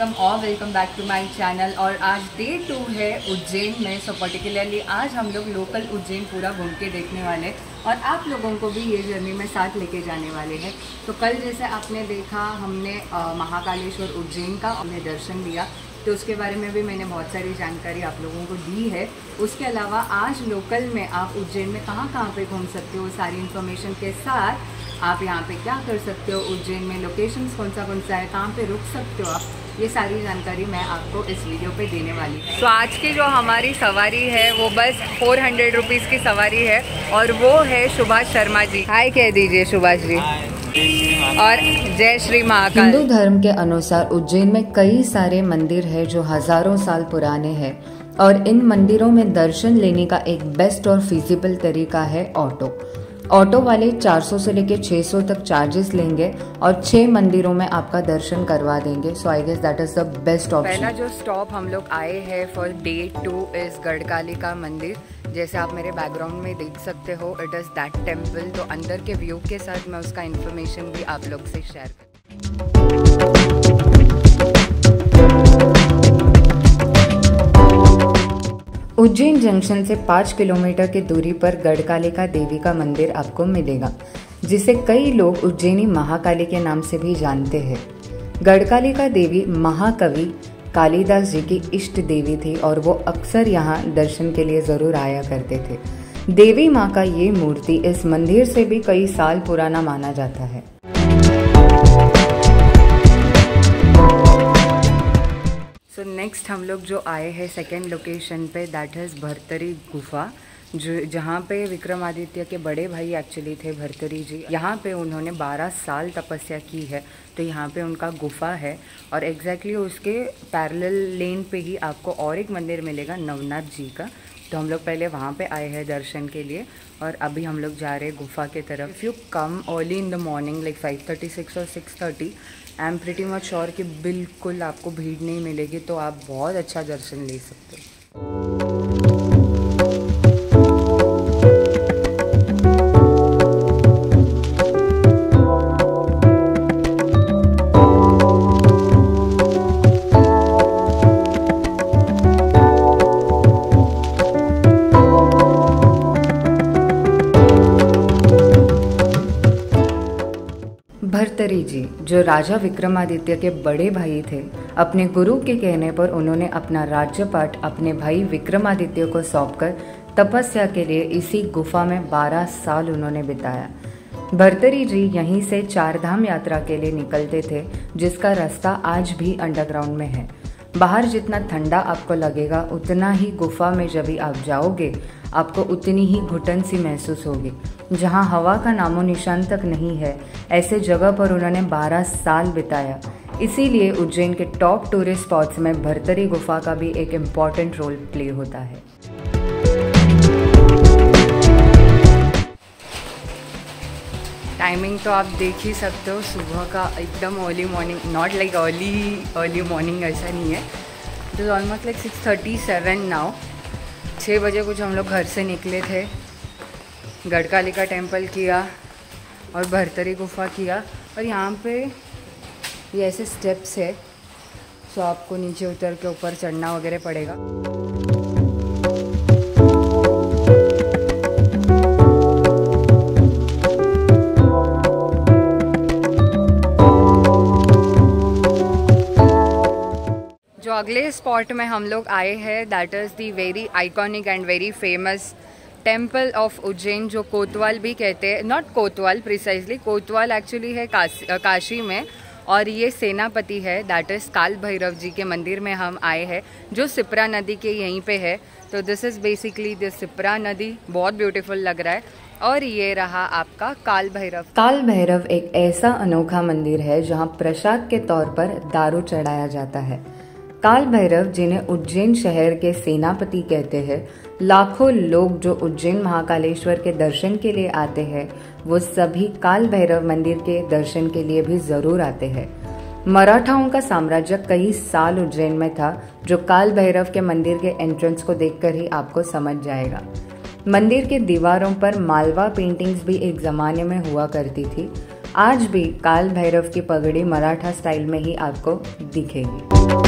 Welcome और welcome back to my channel. और आज डे 2 है उज्जैन में। सो पर्टिकुलरली आज हम लोग लोकल उज्जैन पूरा घूम के देखने वाले और आप लोगों को भी ये जर्नी में साथ लेके जाने वाले हैं। तो कल जैसे आपने देखा हमने महाकालेश्वर उज्जैन का हमने दर्शन लिया, तो उसके बारे में भी मैंने बहुत सारी जानकारी आप लोगों को दी है। उसके अलावा आज लोकल में आप उज्जैन में कहाँ कहाँ पे घूम सकते हो, सारी इन्फॉर्मेशन के साथ आप यहाँ पे क्या कर सकते हो, उज्जैन में लोकेशंस कौन सा है, कहाँ पे रुक सकते हो आप, ये सारी जानकारी मैं आपको इस वीडियो पे देने वाली हूँ। तो आज की जो हमारी सवारी है वो बस 400 रुपीज़ की सवारी है और वो है सुभाष शर्मा जी। हाय कह दीजिए सुभाष जी। और जय श्री महाकाल। हिंदू धर्म के अनुसार उज्जैन में कई सारे मंदिर हैं जो हजारों साल पुराने हैं और इन मंदिरों में दर्शन लेने का एक बेस्ट और फिजिबल तरीका है ऑटो वाले 400 से लेके 600 तक चार्जेस लेंगे और 6 मंदिरों में आपका दर्शन करवा देंगे। So I guess that is the best option. पहला जो स्टॉप हम लोग आए हैं फॉर डे 2 इज गढ़कालिका मंदिर। जैसे आप मेरे बैकग्राउंड में देख सकते हो, इट इज़ दैट टेम्पल। तो अंदर के व्यू के साथ मैं उसका इन्फॉर्मेशन भी आप लोग से शेयर करूँ। उज्जैन जंक्शन से 5 किलोमीटर की दूरी पर गढ़कालिका देवी का मंदिर आपको मिलेगा, जिसे कई लोग उज्जैनी महाकाली के नाम से भी जानते हैं। गढ़कालिका देवी महाकवि कालिदास जी की इष्ट देवी थी और वो अक्सर यहाँ दर्शन के लिए जरूर आया करते थे। देवी माँ का ये मूर्ति इस मंदिर से भी कई साल पुराना माना जाता है। तो नेक्स्ट हम लोग जो आए हैं सेकेंड लोकेशन पे, दैट इज़ भरतरी गुफा, जो जहाँ पे विक्रमादित्य के बड़े भाई एक्चुअली थे भरतरी जी। यहाँ पे उन्होंने 12 साल तपस्या की है। तो यहाँ पे उनका गुफा है और एग्जैक्टली उसके पैरेलल लेन पे ही आपको और एक मंदिर मिलेगा नवनाथ जी का। तो हम लोग पहले वहाँ पे आए हैं दर्शन के लिए और अभी हम लोग जा रहे हैं गुफा के तरफ। If you come early in the morning like 5:36 और 6:30, I am pretty much sure कि बिल्कुल आपको भीड़ नहीं मिलेगी, तो आप बहुत अच्छा दर्शन ले सकते हो। भरतरी जी, जो राजा विक्रमादित्य के बड़े भाई थे, अपने गुरु के कहने पर उन्होंने अपना राज्यपाट अपने भाई विक्रमादित्य को सौंपकर तपस्या के लिए इसी गुफा में 12 साल उन्होंने बिताया। भरतरी जी यहीं से 4 धाम यात्रा के लिए निकलते थे, जिसका रास्ता आज भी अंडरग्राउंड में है। बाहर जितना ठंडा आपको लगेगा, उतना ही गुफा में जब भी आप जाओगे आपको उतनी ही घुटन सी महसूस होगी। जहां हवा का नामो निशान तक नहीं है, ऐसे जगह पर उन्होंने 12 साल बिताया। इसीलिए उज्जैन के टॉप टूरिस्ट स्पॉट्स में भरतरी गुफा का भी एक इम्पॉर्टेंट रोल प्ले होता है। टाइमिंग तो आप देख ही सकते हो, सुबह का एकदम early morning, not like early morning ऐसा नहीं है। It is almost like 6:37 now. 6 बजे कुछ हम लोग घर से निकले थे, गढ़कालिका टेम्पल किया और भरतरी गुफा किया। और यहाँ पे ये ऐसे स्टेप्स है, सो आपको नीचे उतर के ऊपर चढ़ना वगैरह पड़ेगा। जो अगले स्पॉट में हम लोग आए हैं, that is the very iconic and very famous temple of Ujjain, जो कोतवाल भी कहते हैं। Not Kotwal precisely, Kotwal actually है काशी में और ये सेनापति है, दैट इज़ काल भैरव जी के मंदिर में हम आए हैं, जो सिप्रा नदी के यहीं पे है। तो this is basically the Sipra नदी, बहुत ब्यूटीफुल लग रहा है। और ये रहा आपका काल भैरव। काल भैरव एक ऐसा अनोखा मंदिर है जहाँ प्रसाद के तौर पर दारू चढ़ाया जाता है। काल भैरव, जिन्हें उज्जैन शहर के सेनापति कहते हैं, लाखों लोग जो उज्जैन महाकालेश्वर के दर्शन के लिए आते हैं, वो सभी काल भैरव मंदिर के दर्शन के लिए भी जरूर आते हैं। मराठाओं का साम्राज्य कई साल उज्जैन में था, जो काल भैरव के मंदिर के एंट्रेंस को देखकर ही आपको समझ जाएगा। मंदिर के दीवारों पर मालवा पेंटिंग्स भी एक जमाने में हुआ करती थी। आज भी काल भैरव की पगड़ी मराठा स्टाइल में ही आपको दिखेगी।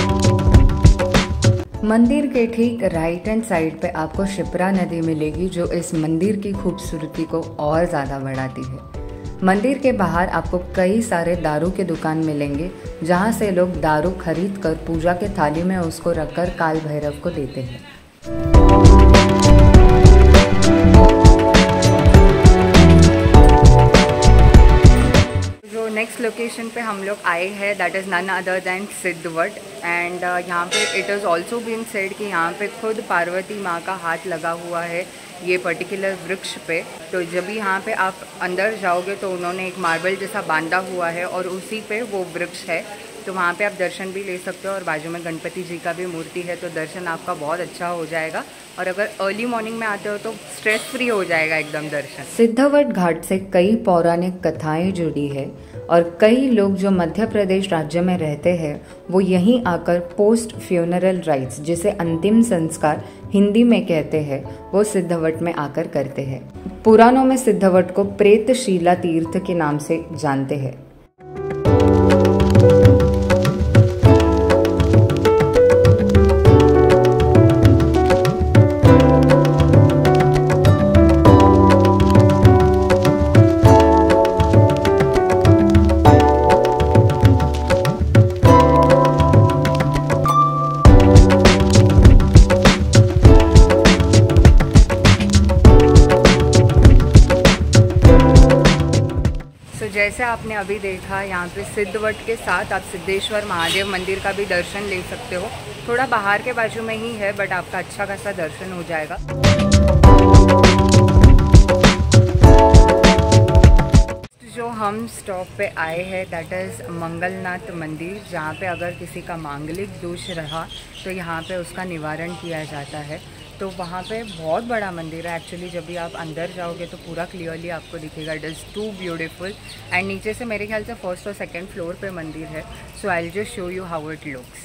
मंदिर के ठीक राइट हैंड साइड पे आपको शिप्रा नदी मिलेगी, जो इस मंदिर की खूबसूरती को और ज़्यादा बढ़ाती है। मंदिर के बाहर आपको कई सारे दारू के दुकान मिलेंगे, जहाँ से लोग दारू खरीद कर पूजा के थाली में उसको रखकर काल भैरव को देते हैं। नेक्स्ट लोकेशन पे हम लोग आए हैं, that is none other than Siddhavat. And यहाँ पे it is also been said कि यहाँ पे खुद पार्वती माँ का हाथ लगा हुआ है ये पर्टिकुलर वृक्ष पे। तो जब यहाँ पे आप अंदर जाओगे तो उन्होंने एक मार्बल जैसा बांधा हुआ है और उसी पे वो वृक्ष है, तो वहाँ पे आप दर्शन भी ले सकते हो। और बाजू में गणपति जी का भी मूर्ति है, तो दर्शन आपका बहुत अच्छा हो जाएगा। और अगर अर्ली मॉर्निंग में आते हो तो स्ट्रेस फ्री हो जाएगा एकदम दर्शन। सिद्धवट घाट से कई पौराणिक कथाएं जुड़ी है और कई लोग जो मध्य प्रदेश राज्य में रहते हैं वो यहीं आकर पोस्ट फ्यूनरल राइट्स, जिसे अंतिम संस्कार हिंदी में कहते हैं, वो सिद्धवट में आकर करते हैं। पुराणों में सिद्धवट को प्रेतशीला तीर्थ के नाम से जानते हैं। जैसे आपने अभी देखा, यहाँ पे सिद्धवट के साथ आप सिद्धेश्वर महादेव मंदिर का भी दर्शन ले सकते हो। थोड़ा बाहर के बाजू में ही है, बट आपका अच्छा खासा दर्शन हो जाएगा। जो हम स्टॉप पे आए हैं दैट इज़ मंगलनाथ मंदिर, जहाँ पे अगर किसी का मांगलिक दोष रहा तो यहाँ पे उसका निवारण किया जाता है। तो वहाँ पे बहुत बड़ा मंदिर है एक्चुअली। जब भी आप अंदर जाओगे तो पूरा क्लियरली आपको दिखेगा। It is too beautiful. And नीचे से मेरे ख्याल से फर्स्ट और सेकंड फ्लोर पे मंदिर है। So I will just show you how it looks.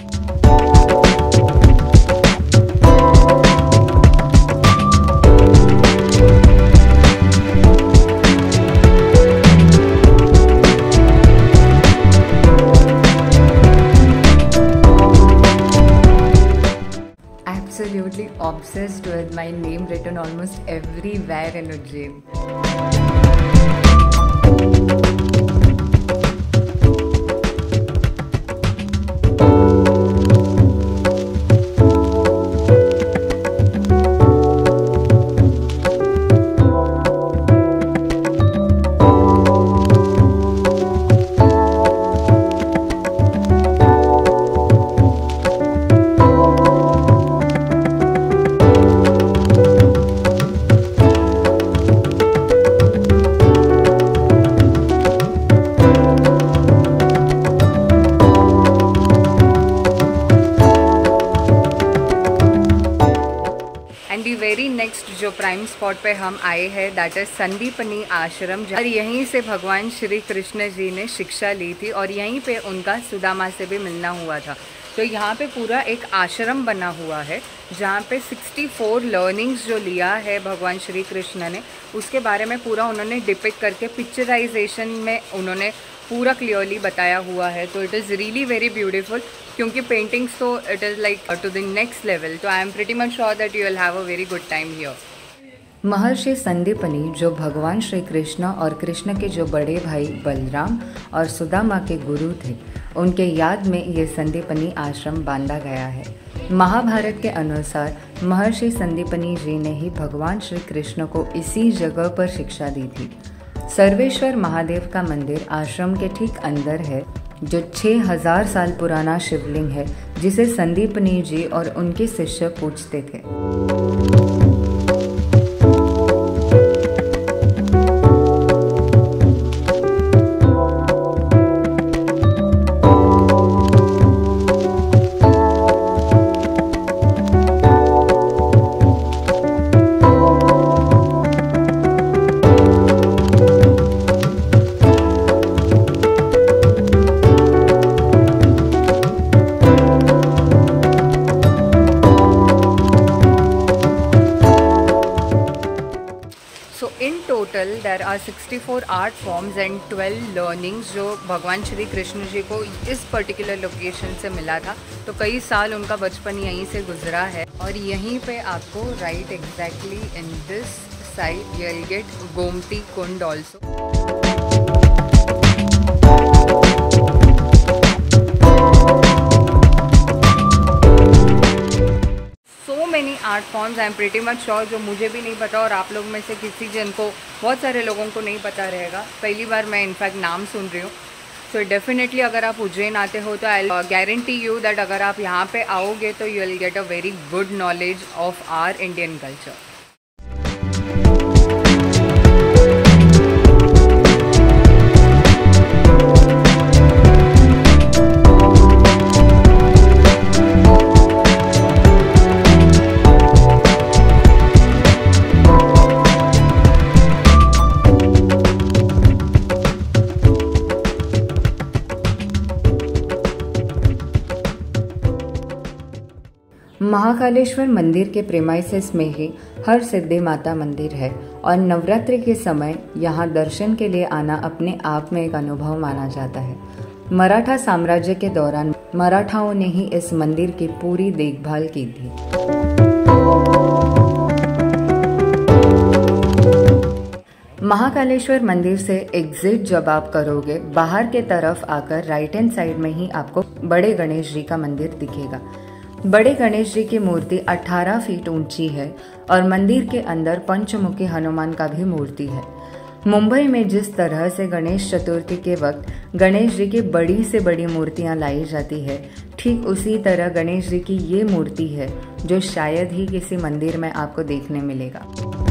Absolutely obsessed with my name written almost everywhere in Ujjain. Very next जो प्राइम स्पॉट पे हम आए हैं दैट इज संदीपनी आश्रम, और यहीं से भगवान श्री कृष्ण जी ने शिक्षा ली थी और यहीं पे उनका सुदामा से भी मिलना हुआ था। तो यहाँ पे पूरा एक आश्रम बना हुआ है जहाँ पे 64 लर्निंग्स जो लिया है भगवान श्री कृष्ण ने, उसके बारे में पूरा उन्होंने डिपिक्ट करके पिक्चराइजेशन में उन्होंने पूरा क्लियरली बताया हुआ है। तो it is really very beautiful, क्योंकि पेंटिंग्स तो it is like to the next level. तो I am pretty much sure that you will have a very good time here. Maharshi Sandipani जो भगवान श्री कृष्ण और कृष्ण के जो बड़े भाई बलराम और सुदामा के गुरु थे, उनके याद में ये संदीपनी आश्रम बांधा गया है। महाभारत के अनुसार महर्षि संदीपनी जी ने ही भगवान श्री कृष्ण को इसी जगह पर शिक्षा दी थी। सर्वेश्वर महादेव का मंदिर आश्रम के ठीक अंदर है, जो 6000 साल पुराना शिवलिंग है, जिसे संदीपनी जी और उनके शिष्य पूजते थे। Total there are 64 art forms and 12 learnings जो भगवान श्री कृष्ण जी को इस पर्टिकुलर लोकेशन से मिला था। तो कई साल उनका बचपन यहीं से गुजरा है और यहीं पे आपको right exactly in this side you will get Gomti Kund also. Many art forms I am pretty much sure जो मुझे भी नहीं पता और आप लोग में से किसी जिनको बहुत सारे लोगों को नहीं पता रहेगा। पहली बार मैं इनफैक्ट नाम सुन रही हूँ। सो डेफिनेटली अगर आप उज्जैन आते हो तो आई गारंटी यू दैट अगर आप यहाँ पे आओगे तो you will get a very good knowledge of our Indian culture. Mahakaleshwar मंदिर के प्रेमाइसेस में ही हर सिद्धि माता मंदिर है और नवरात्रि के समय यहाँ दर्शन के लिए आना अपने आप में एक अनुभव माना जाता है। मराठा साम्राज्य के दौरान मराठाओं ने ही इस मंदिर की पूरी देखभाल की थी। महाकालेश्वर मंदिर से एग्जिट जब आप करोगे बाहर के तरफ आकर राइट हैंड साइड में ही आपको बड़े गणेश जी का मंदिर दिखेगा। बड़े गणेश जी की मूर्ति 18 फीट ऊंची है और मंदिर के अंदर पंचमुखी हनुमान का भी मूर्ति है। मुंबई में जिस तरह से गणेश चतुर्थी के वक्त गणेश जी की बड़ी से बड़ी मूर्तियां लाई जाती है, ठीक उसी तरह गणेश जी की ये मूर्ति है जो शायद ही किसी मंदिर में आपको देखने मिलेगा।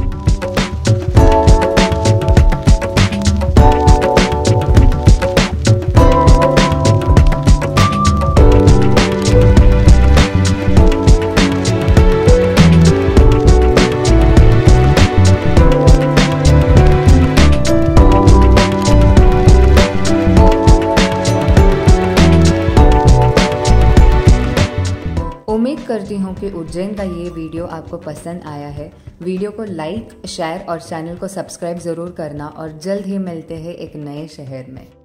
उम्मीद करती हूँ कि उज्जैन का ये वीडियो आपको पसंद आया है। वीडियो को लाइक, शेयर और चैनल को सब्सक्राइब ज़रूर करना और जल्द ही मिलते हैं एक नए शहर में।